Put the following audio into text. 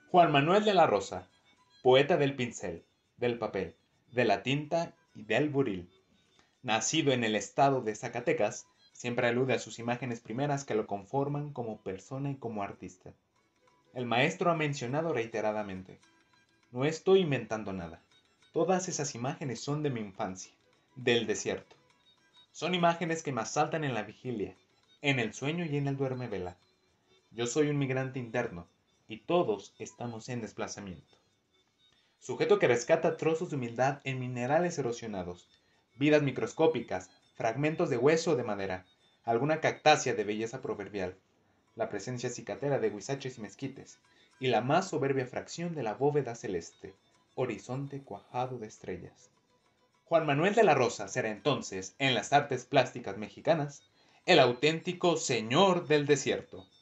Juan Manuel de la Rosa, poeta del pincel, del papel, de la tinta y del buril. Nacido en el estado de Zacatecas, siempre alude a sus imágenes primeras que lo conforman como persona y como artista. El maestro ha mencionado reiteradamente: no estoy inventando nada. Todas esas imágenes son de mi infancia, del desierto. Son imágenes que me asaltan en la vigilia, en el sueño y en el duermevela. Yo soy un migrante interno, y todos estamos en desplazamiento. Sujeto que rescata trozos de humildad en minerales erosionados, vidas microscópicas, fragmentos de hueso o de madera, alguna cactácea de belleza proverbial, la presencia cicatera de huizaches y mezquites, y la más soberbia fracción de la bóveda celeste, horizonte cuajado de estrellas. Juan Manuel de la Rosa será entonces, en las artes plásticas mexicanas, el auténtico señor del desierto.